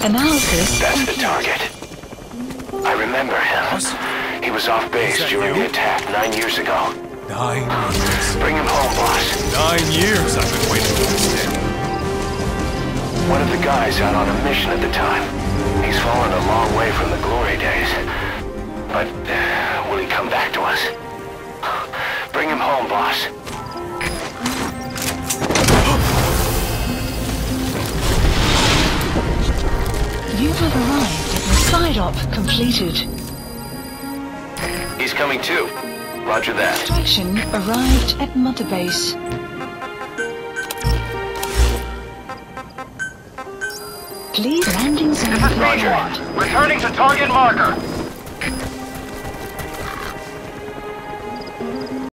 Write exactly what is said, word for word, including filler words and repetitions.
Analysis. That's the target. I remember him. He was off base during the attack nine years ago. Nine years. Bring him home, boss. Nine years I've been waiting for this day. One of the guys out on a mission at the time. He's fallen a long way from the glory days. But uh, will he come back to us? Bring him home, boss. You have arrived at the side-op completed. He's coming too. Roger that. Extraction arrived at Mother Base. Please landing zone. Roger. Returning to target marker.